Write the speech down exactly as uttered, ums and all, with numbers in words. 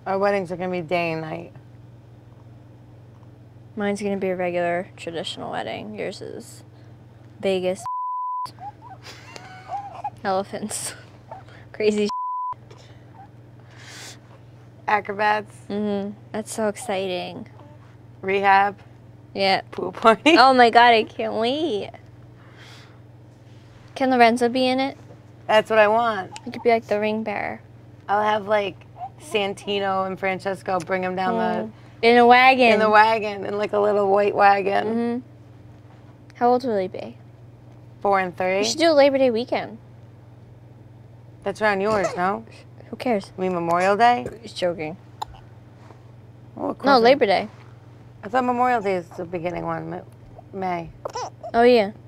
Our weddings are gonna be day and night. Mine's gonna be a regular traditional wedding. Yours is Vegas. Elephants. Crazy. Acrobats. Mm-hmm. That's so exciting. Rehab. Yeah. Pool party. Oh my god, I can't wait. Can Lorenzo be in it? That's what I want. He could be like the ring bearer. I'll have like Santino and Francesco bring him down Mm. In a wagon. the in the wagon in like a little white wagon. Mm-hmm. How old will he be? Four and three. We should do a Labor Day weekend. That's around yours, no? Who cares? You mean Memorial Day? He's joking. Oh, of course No, I- Labor Day. I thought Memorial Day is the beginning one, Ma- May. Oh yeah.